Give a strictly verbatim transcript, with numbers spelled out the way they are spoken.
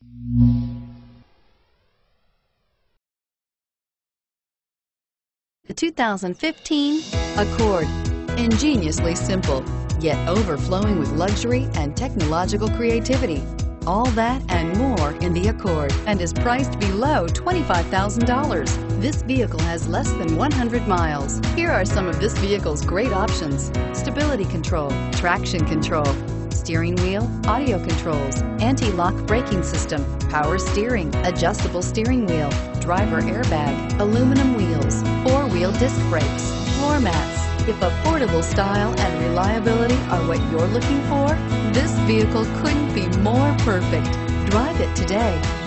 The two thousand fifteen Accord. Ingeniously simple, yet overflowing with luxury and technological creativity. All that and more in the Accord, and is priced below twenty-five thousand dollars. This vehicle has less than one hundred miles. Here are some of this vehicle's great options: stability control, traction control, steering wheel audio controls, anti-lock braking system, power steering, adjustable steering wheel, driver airbag, aluminum wheels, four-wheel disc brakes, floor mats. If affordable style and reliability are what you're looking for, this vehicle couldn't be more perfect. Drive it today.